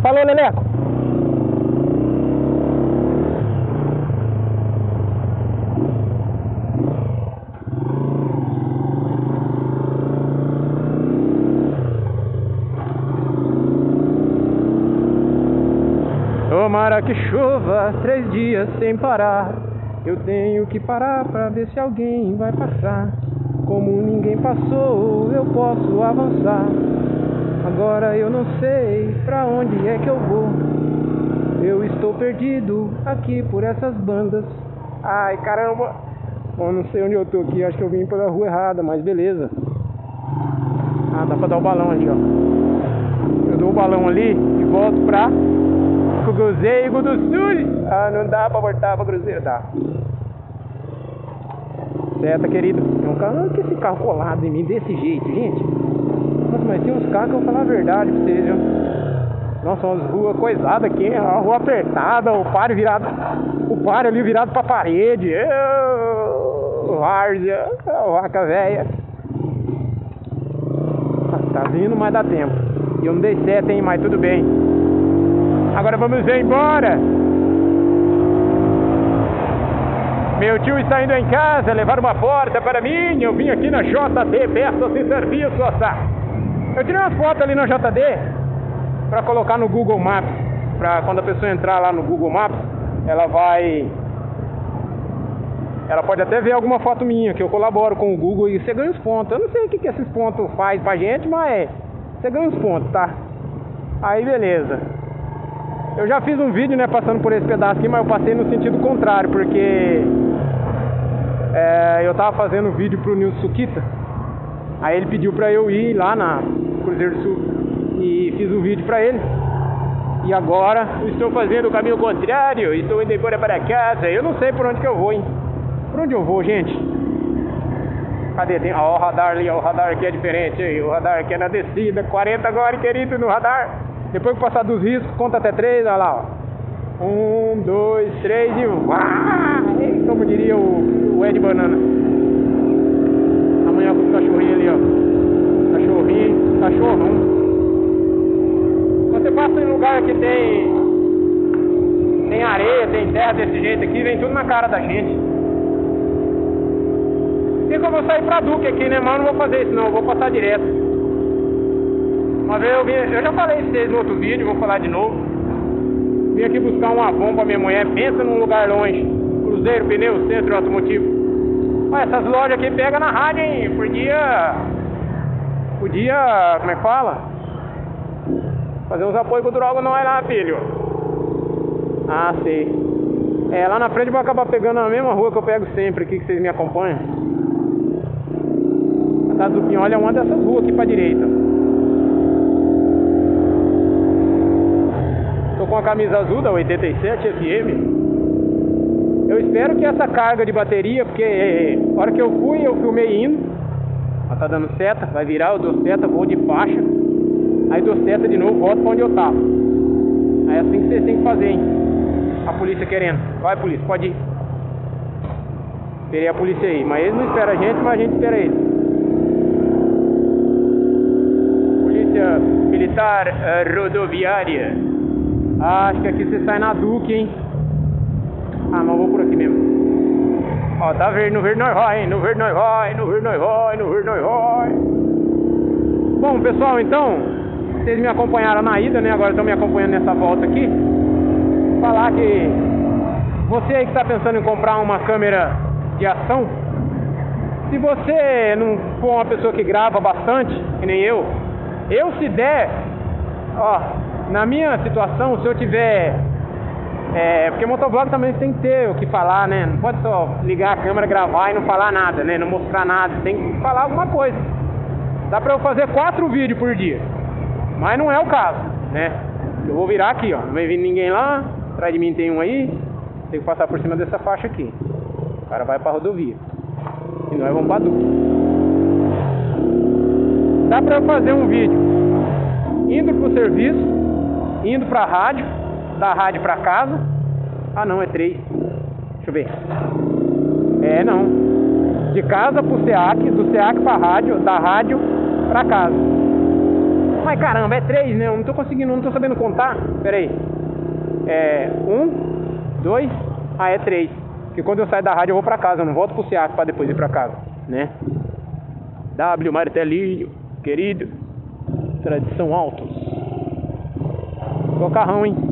Falou, Leleco. Tomara que chova 3 dias sem parar. Eu tenho que parar pra ver se alguém vai passar. Como ninguém passou, eu posso avançar. Agora eu não sei pra onde é que eu vou. Eu estou perdido aqui por essas bandas. Ai, caramba. Bom, não sei onde eu tô aqui. Acho que eu vim pela rua errada, mas beleza. Ah, dá pra dar o balão ali, ó. Eu dou o balão ali e volto pra Cruzeiro do Sul. Ah, não dá pra voltar pra Cruzeiro, dá. Certo, querido. Tem um carro, que esse carro colado em mim desse jeito, gente. Nossa, mas tem uns carros que eu vou falar a verdade pra vocês, viu? Nossa, umas ruas coisadas aqui, uma rua apertada, o páreo virado. O páreo ali virado pra parede. Várzea, vaca velha. Tá vindo, mas dá tempo. E eu não dei seta, hein, mas tudo bem. Agora vamos ver embora. Meu tio está indo em casa levar uma porta para mim. Eu vim aqui na JD, peça sem serviço, ossa. Eu tirei umas fotos ali na JD para colocar no Google Maps. Para quando a pessoa entrar lá no Google Maps, ela pode até ver alguma foto minha, que eu colaboro com o Google e você ganha os pontos. Eu não sei o que esses pontos faz pra gente, mas você ganha os pontos, tá? Aí beleza. Eu já fiz um vídeo, né, passando por esse pedaço aqui, mas eu passei no sentido contrário, porque eu tava fazendo um vídeo pro Nilson Suquita. Aí ele pediu pra eu ir lá na Cruzeiro do Sul e fiz um vídeo pra ele. E agora eu estou fazendo o caminho contrário, estou indo embora para casa. Eu não sei por onde que eu vou, hein? Por onde eu vou, gente? Cadê? Tem, ó, o radar ali, ó, o radar aqui é diferente aí. O radar aqui é na descida, 40 agora, querido, no radar. Depois que passar dos riscos, conta até 3, olha lá, ó. 1, 2, 3 e vá! Como diria o Ed Banana. Amanhã com os cachorrinhos ali, ó. Cachorrinho, cachorrão. Quando você passa em lugar que tem areia, tem terra desse jeito aqui, vem tudo na cara da gente. Tem como eu sair pra Duque aqui, né? Mas eu não vou fazer isso não, eu vou passar direto. Uma vez eu já falei isso pra vocês no outro vídeo, vou falar de novo. Vim aqui buscar um Avon pra minha mulher, pensa num lugar longe. Cruzeiro, pneu, centro automotivo. Olha, essas lojas aqui pegam na rádio, hein? Podia, como é que fala? Fazer uns apoios culturais com nós lá, filho. Ah, sei. Lá na frente vai acabar pegando na mesma rua que eu pego sempre aqui, que vocês me acompanham. A Casa do Pinhol é uma dessas ruas aqui pra direita. Tô com a camisa azul da 87 FM. Eu espero que essa carga de bateria, porque a hora que eu fui, eu filmei indo. Ela tá dando seta, vai virar, eu dou seta, vou de faixa. Aí dou seta de novo, volto pra onde eu tava. Aí é assim que vocês têm que fazer, hein? A polícia querendo. Vai, polícia, pode ir. Esperei a polícia aí, mas eles não esperam a gente, mas a gente espera eles. Polícia Militar Rodoviária. Acho que aqui você sai na Duque, hein? Ah, mas eu vou por aqui mesmo. Ó, tá verde, no verde nós vai, hein? No verde nós vai, no verde nós vai, no verde nós vai. Bom, pessoal, então, vocês me acompanharam na ida, né? Agora estão me acompanhando nessa volta aqui. Falar que você aí que está pensando em comprar uma câmera de ação, se você não for uma pessoa que grava bastante, que nem eu se der, ó, na minha situação, se eu tiver, porque motovlog também tem que ter o que falar, né? Não pode só ligar a câmera, gravar e não falar nada, né? Não mostrar nada, tem que falar alguma coisa. Dá pra eu fazer 4 vídeos por dia, mas não é o caso, né? Eu vou virar aqui, ó, não vai vir ninguém lá. Atrás de mim tem um aí, tem que passar por cima dessa faixa aqui. O cara vai pra rodovia. E nós vamos pra Duque. Dá pra eu fazer um vídeo indo pro serviço, indo pra rádio, da rádio pra casa. Ah não, é 3. Deixa eu ver. Não. De casa pro SEAC, do SEAC pra rádio, da rádio pra casa. Ai caramba, é 3, né? Eu não tô conseguindo, não tô sabendo contar. Pera aí. É 1, 2, é 3. Porque quando eu saio da rádio eu vou pra casa, eu não volto pro SEAC pra depois ir pra casa, né? W Martelinho, querido. Tradição Autos. Tô carrão, hein?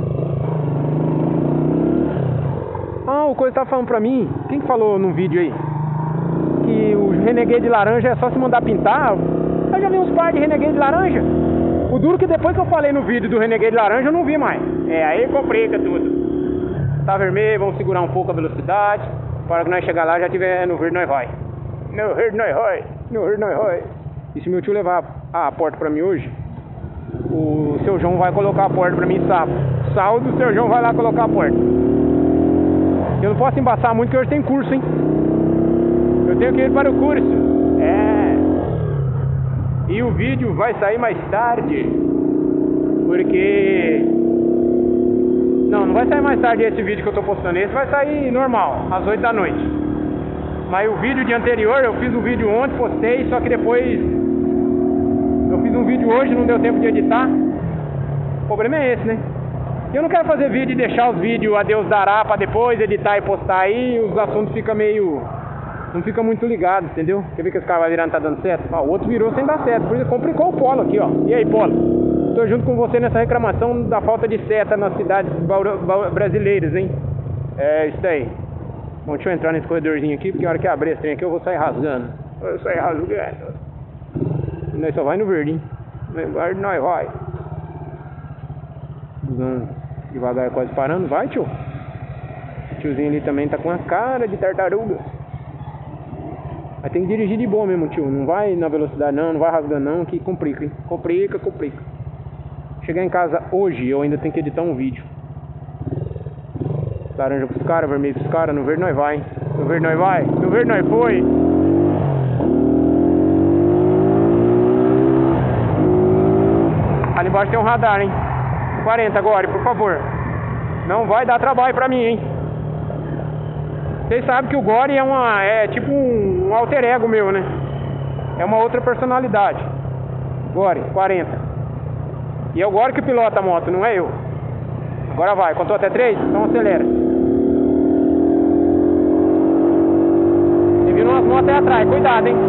Ah, o coisa tava falando pra mim. Quem que falou num vídeo aí? Que o Renegade laranja é só se mandar pintar. Eu já vi uns par de Renegade laranja. O duro que depois que eu falei no vídeo do Renegade laranja eu não vi mais. Aí complica tudo. Tá vermelho, vamos segurar um pouco a velocidade. Para que nós chegar lá já tiver no verde nós vai. No verde nós vai. No verde nós vai. E se meu tio levar a porta pra mim hoje, o seu João vai colocar a porta pra mim sábado. Sábado o seu João vai lá colocar a porta. Eu não posso embaçar muito porque hoje tem curso, hein? Eu tenho que ir para o curso. E o vídeo vai sair mais tarde. Porque... Não vai sair mais tarde esse vídeo que eu tô postando. Esse vai sair normal, às 8 da noite. Mas o vídeo de anterior, eu fiz um vídeo ontem, postei, só que depois... Eu fiz um vídeo hoje, não deu tempo de editar. O problema é esse, né? Eu não quero fazer vídeo e deixar os vídeos a Deus dará pra depois editar e postar aí. Os assuntos ficam meio... Não fica muito ligado, entendeu? Quer ver que esse cara vai virar e não tá dando certo? O outro virou sem dar certo. Por isso complicou o Polo aqui, ó. E aí, Polo? Tô junto com você nessa reclamação da falta de seta nas cidades brasileiras, hein? Isso aí. Bom, deixa eu entrar nesse corredorzinho aqui, porque a hora que abrir esse trem aqui eu vou sair rasgando. Eu sair rasgando. E nós só vai no verde, hein? Verde nós vai. Devagar, quase parando. Vai, tio. O tiozinho ali também tá com a cara de tartaruga. Mas tem que dirigir de boa mesmo, tio. Não vai na velocidade não vai rasgando não, que complica, hein? Complica. Chegar em casa hoje, eu ainda tenho que editar um vídeo. Laranja pros caras, vermelho pros caras, no verde nós vai, hein? No verde nós vai, no verde nós foi. Ali embaixo tem um radar, hein? 40 agora, por favor. Não vai dar trabalho pra mim, hein? Vocês sabem que o Gore é tipo um alter ego meu, né? É uma outra personalidade. Gore, 40. E é o Gore que pilota a moto, não é eu. Agora vai, contou até 3? Então acelera. E vindo umas motos aí atrás, cuidado, hein?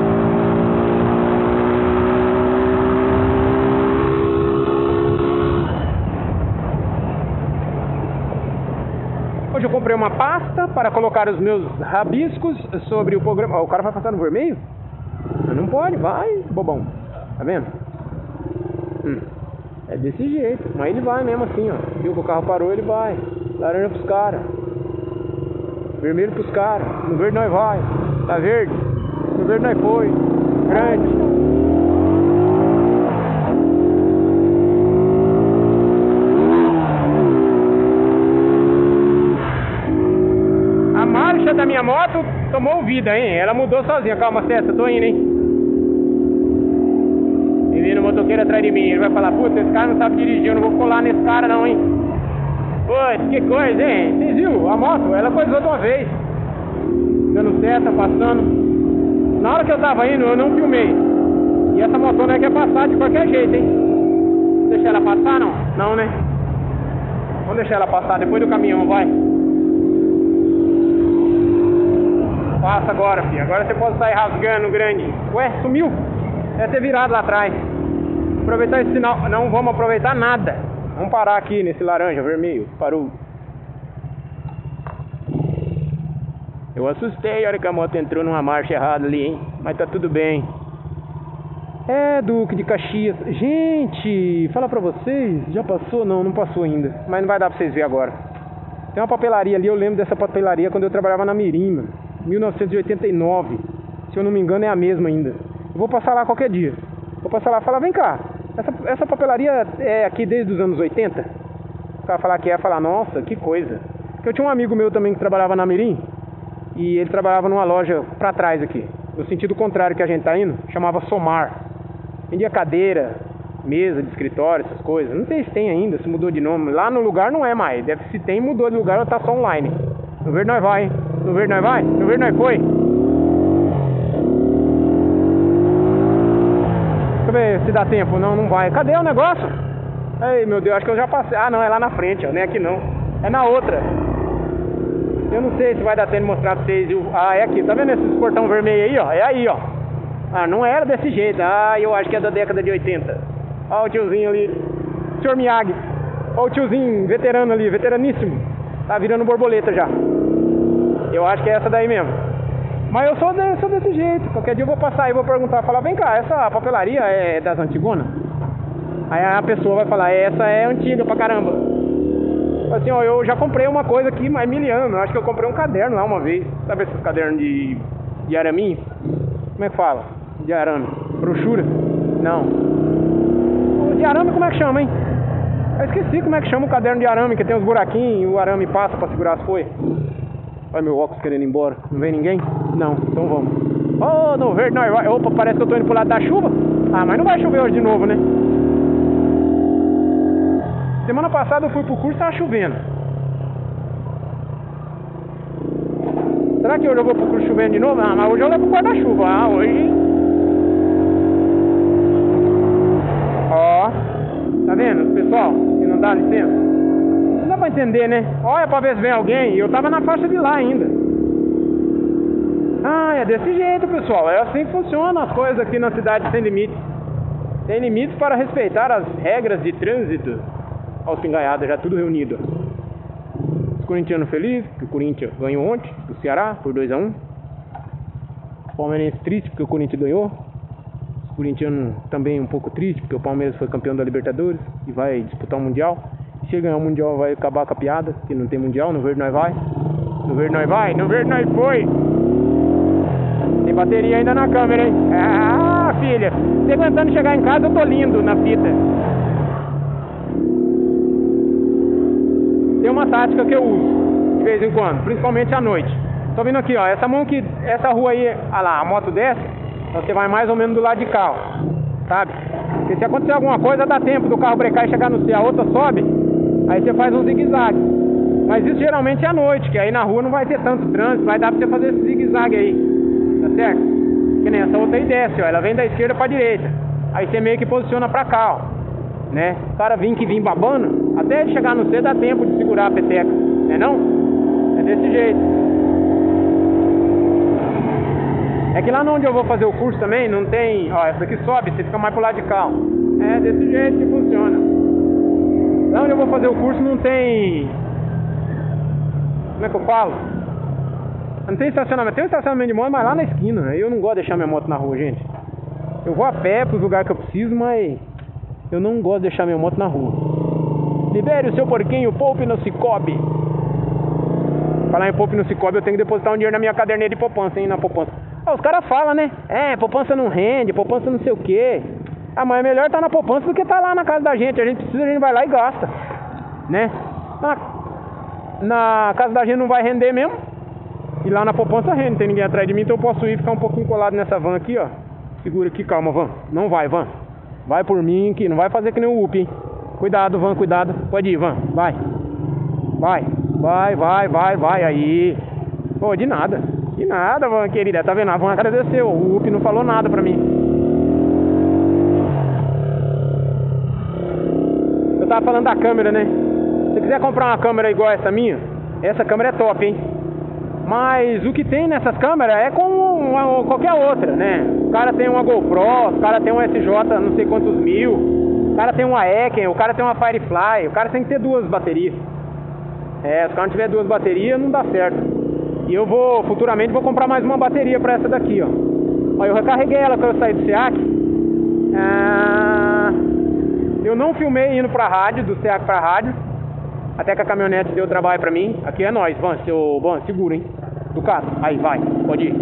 Hoje eu comprei uma pasta para colocar os meus rabiscos sobre o programa. O cara vai passar no vermelho? Não pode, vai, bobão. Tá vendo? É desse jeito. Mas ele vai mesmo assim, ó. Viu que o carro parou, ele vai. Laranja pros caras. Vermelho pros caras. No verde nós vai. Tá verde? No verde nós foi. Grande. A marcha da minha moto tomou vida, hein? Ela mudou sozinha. Calma, César, tô indo, hein? E vindo o motoqueiro atrás de mim. Ele vai falar, puta, esse cara não sabe dirigir. Eu não vou colar nesse cara não, hein? Putz, que coisa, hein? Vocês viram? A moto, ela coisou de uma vez. Dando seta, passando. Na hora que eu tava indo, eu não filmei. E essa motona quer passar de qualquer jeito, hein? Deixar ela passar, não? Não, né? Vamos deixar ela passar depois do caminhão, vai. Passa agora, filho. Agora você pode sair rasgando grande. Ué, sumiu? Deve ter virado lá atrás. Aproveitar esse sinal. Não vamos aproveitar nada. Vamos parar aqui nesse laranja, vermelho. Parou. Eu assustei a hora que a moto entrou numa marcha errada ali, hein? Mas tá tudo bem. Duque de Caxias. Gente, fala pra vocês. Já passou? Não passou ainda. Mas não vai dar pra vocês verem agora. Tem uma papelaria ali. Eu lembro dessa papelaria quando eu trabalhava na Mirim, mano. 1989. Se eu não me engano é a mesma ainda. Eu vou passar lá qualquer dia. Vou passar lá e falar, vem cá. Essa papelaria é aqui desde os anos 80? O cara falar que é, falar, nossa, que coisa. Porque eu tinha um amigo meu também que trabalhava na Mirim. E ele trabalhava numa loja pra trás aqui. No sentido contrário que a gente tá indo. Chamava Somar. Vendia cadeira, mesa de escritório, essas coisas. Não sei se tem ainda, se mudou de nome. Lá no lugar não é mais. Deve se tem, mudou de lugar ou tá só online. No verde nós vai, hein? No verde nós vai? No verde nós foi? eu ver se dá tempo. Não, não vai. Cadê o negócio? Ei, meu Deus, acho que eu já passei. Ah, não, é lá na frente, ó. Nem aqui não. É na outra. Eu não sei se vai dar tempo de mostrar pra vocês. Ah, é aqui. Tá vendo esse portão vermelho aí, ó? É aí, ó. Ah, não era desse jeito. Ah, eu acho que é da década de 80. Ó o tiozinho ali. Senhor Miyagi. Ó o tiozinho veterano ali, veteraníssimo. Tá virando borboleta já. Eu acho que é essa daí mesmo. Mas eu sou desse jeito. Qualquer dia eu vou passar e vou perguntar, falar, vem cá, essa papelaria é das antigonas? Aí a pessoa vai falar, essa é antiga pra caramba. Assim, ó, eu já comprei uma coisa aqui, mais 1000 anos. Acho que eu comprei um caderno lá uma vez. Sabe esses cadernos de araminho? Como é que fala? De arame. Brochura? Não. O de arame como é que chama, hein? Eu esqueci como é que chama o caderno de arame, que tem uns buraquinhos e o arame passa pra segurar as folhas. Olha meu óculos querendo ir embora. Não vem ninguém? Não, então vamos. Oh, no verde nós vai. Opa, parece que eu tô indo pro lado da chuva. Ah, mas não vai chover hoje de novo, né? Semana passada eu fui pro curso e tava chovendo. Será que hoje eu vou pro curso chovendo de novo? Ah, mas hoje eu levo pro guarda-chuva. Ah, hoje... Ó, tá vendo, pessoal? Que não dá licença. Não dá pra entender, né? Olha pra ver se vem alguém. E eu tava na faixa de lá ainda. Ah, é desse jeito, pessoal. É assim que funcionam as coisas aqui na cidade sem limites. Tem limites para respeitar as regras de trânsito. Olha os pingaiados, já tudo reunido. Os corintianos felizes, porque o Corinthians ganhou ontem do Ceará por 2-1. Os palmeirenses tristes porque o Corinthians ganhou. Os corintianos também um pouco tristes porque o Palmeiras foi campeão da Libertadores e vai disputar o Mundial. E se ele ganhar o Mundial vai acabar com a piada, que não tem Mundial, no verde nós vai. No verde nós vai, no verde nós foi. Tem bateria ainda na câmera, hein? Ah, filha, você aguentando chegar em casa eu tô lindo na fita. Tem uma tática que eu uso de vez em quando, principalmente à noite. Tô vindo aqui, ó, essa rua aí, olha lá, a moto desce, você vai mais ou menos do lado de cá, ó, sabe? Porque se acontecer alguma coisa, dá tempo do carro brecar e chegar no C, a outra sobe, aí você faz um zigue-zague. Mas isso geralmente é à noite, que aí na rua não vai ter tanto trânsito, vai dar pra você fazer esse zigue-zague aí, tá certo? Que nem essa outra aí desce, ó, ela vem da esquerda pra direita, aí você meio que posiciona pra cá, ó. Né? O cara vir babando, até ele chegar no C dá tempo de segurar a peteca, né não? É desse jeito. É que lá onde eu vou fazer o curso também não tem, ó, essa aqui sobe, você fica mais pro lado de cá, ó. É desse jeito que funciona. Lá onde eu vou fazer o curso não tem, como é que eu falo? Não tem estacionamento, tem um estacionamento de moto, mas lá na esquina. Eu não gosto de deixar minha moto na rua, gente. Eu vou a pé pros lugares que eu preciso, mas eu não gosto de deixar minha moto na rua. Libere o seu porquinho, poupe no Cicobi. Falar em poupe no Cicobi, eu tenho que depositar um dinheiro na minha caderneta de poupança, hein, na poupança. Ah, os caras falam, né? Poupança não rende, poupança não sei o quê. Ah, mas é melhor estar na poupança do que estar lá na casa da gente. A gente precisa, a gente vai lá e gasta, né? Na casa da gente não vai render mesmo. E lá na poupança rende, não tem ninguém atrás de mim, então eu posso ir ficar um pouquinho colado nessa van aqui, ó. Segura aqui, calma, van. Não vai, van. Vai por mim aqui, não vai fazer que nem o Up, hein? Cuidado, van, cuidado. Pode ir, van, vai. Vai, aí. Pô, de nada, van, querida. Tá vendo? A van agradeceu, o Up não falou nada pra mim. Eu tava falando da câmera, né? Se você quiser comprar uma câmera igual essa minha, essa câmera é top, hein? Mas o que tem nessas câmeras é com qualquer outra, né? O cara tem uma GoPro, o cara tem um SJ não sei quantos mil, o cara tem uma Eken, o cara tem uma Firefly, o cara tem que ter 2 baterias. Se o cara não tiver 2 baterias, não dá certo. E eu futuramente vou comprar mais uma bateria pra essa daqui, ó. Ó, eu recarreguei ela quando eu saí do SEAC. Eu não filmei indo pra rádio, do SEAC pra rádio. Até que a caminhonete deu trabalho pra mim. Aqui é nós, Van, segura, hein? Ducato, aí, vai, pode ir.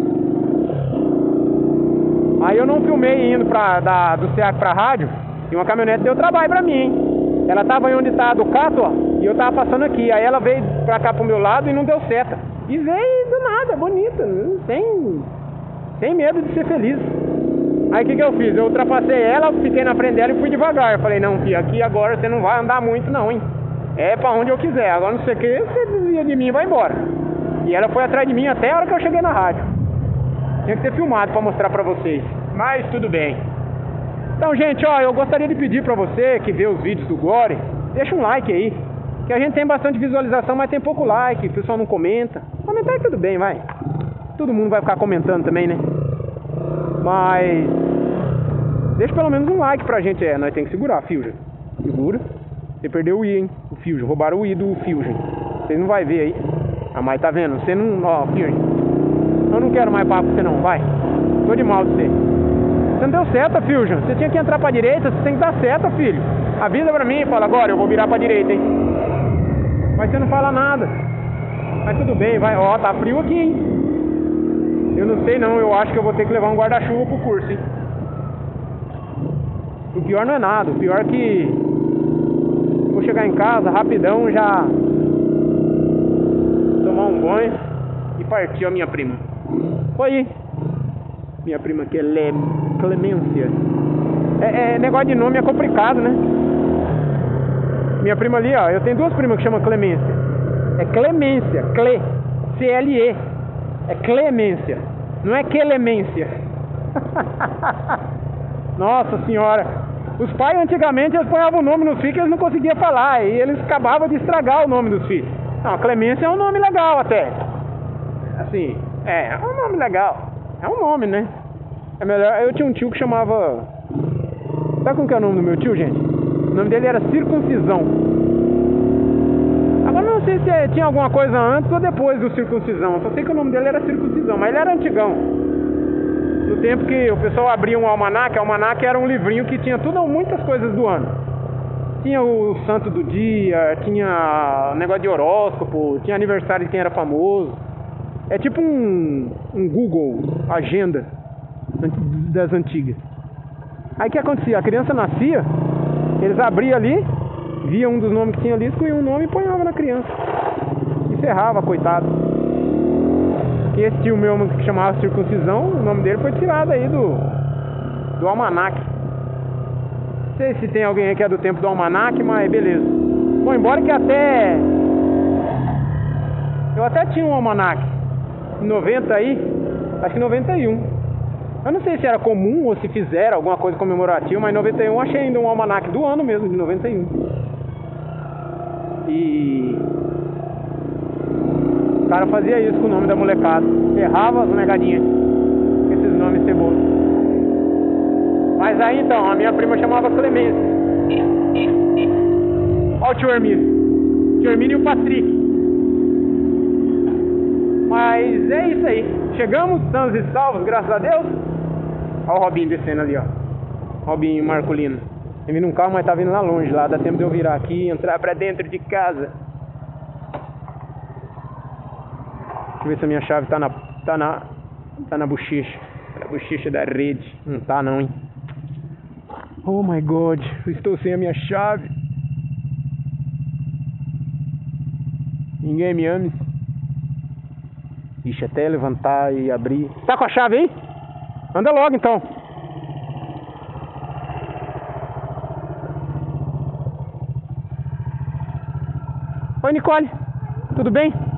Aí eu não filmei indo do SEAC pra rádio. E uma caminhonete deu trabalho pra mim, hein? Ela tava aí onde tá a Ducato, ó. E eu tava passando aqui. Aí ela veio pra cá pro meu lado e não deu seta. E veio do nada, bonita. Sem medo de ser feliz. Aí o que eu fiz? Eu ultrapassei ela, fiquei na frente dela e fui devagar. Eu falei, não, filho, aqui agora você não vai andar muito não, hein? É pra onde eu quiser, agora não sei o que, você desvia de mim e vai embora. E ela foi atrás de mim até a hora que eu cheguei na rádio. Tinha que ter filmado pra mostrar pra vocês, mas tudo bem. Então, gente, ó, eu gostaria de pedir pra você que vê os vídeos do Gore, deixa um like aí. Que a gente tem bastante visualização, mas tem pouco like, o pessoal não comenta. Comentar tudo bem, vai. Todo mundo vai ficar comentando também, né? Mas deixa pelo menos um like pra gente. Nós tem que segurar, Fusion. Segura. Você perdeu o I, hein? O Fusion. Roubaram o I do Fusion. Vocês não vai ver aí. Ah, mas tá vendo? Você não... Ó, Fusion. Eu não quero mais papo com você não, vai. Tô de mal de você. Você não deu seta, Fusion. Você tinha que entrar pra direita, você tem que dar seta, filho. Avisa pra mim, fala agora, eu vou virar pra direita, hein? Mas você não fala nada. Mas tudo bem, vai. Ó, tá frio aqui, hein? Eu não sei não, eu acho que eu vou ter que levar um guarda-chuva pro curso, hein? O pior não é nada, o pior é que vou chegar em casa rapidão, já tomar um banho e partir a minha prima. Oi! Minha prima que é Clemência. Negócio de nome é complicado, né? Minha prima ali, ó, eu tenho duas primas que chamam Clemência. É Clemência, C-L-E. É Clemência, não é Clemência. Nossa senhora. Os pais antigamente eles ponhavam o nome nos filhos que eles não conseguiam falar. E eles acabavam de estragar o nome dos filhos. Não, Clemência é um nome legal até. Assim, é um nome legal. É um nome, né? É melhor. Eu tinha um tio que chamava... Sabe como que é o nome do meu tio, gente? O nome dele era Circuncisão. Agora não sei se tinha alguma coisa antes ou depois do Circuncisão. Só sei que o nome dele era Circuncisão, mas ele era antigão. No tempo que o pessoal abria um almanaque, almanaque era um livrinho que tinha muitas coisas do ano. Tinha o santo do dia, tinha negócio de horóscopo, tinha aniversário de quem era famoso. É tipo um Google Agenda das antigas. Aí o que acontecia? A criança nascia, eles abriam ali, via um dos nomes que tinha ali, escolhia um nome e ponhava na criança. E ferrava, coitado. E esse tio meu que chamava Circuncisão, o nome dele foi tirado aí do almanaque. Não sei se tem alguém aí que é do tempo do almanaque, mas beleza. Bom, embora que eu até tinha um almanaque em 90 aí, acho que 91. Eu não sei se era comum ou se fizeram alguma coisa comemorativa, mas em 91 eu achei ainda um almanaque do ano mesmo, de 91. E o cara fazia isso com o nome da molecada. Errava as negadinhas com esses nomes cebolos. Mas aí então, a minha prima chamava Clemência. Olha o tio Hermínio. Tio Hermínio e o Patrick. Mas é isso aí. Chegamos, estamos e salvos, graças a Deus. Olha o Robinho descendo ali, ó. Robinho Marcolino. Ele vindo um carro, mas tá vindo lá longe. Lá dá tempo de eu virar aqui e entrar pra dentro de casa. Deixa eu ver se a minha chave tá na bochecha. Na bochecha da rede. Não tá não, hein. Oh my God. Eu estou sem a minha chave. Ninguém me ama. Ixi, até levantar e abrir. Tá com a chave aí? Anda logo então. Oi, Nicole. Tudo bem?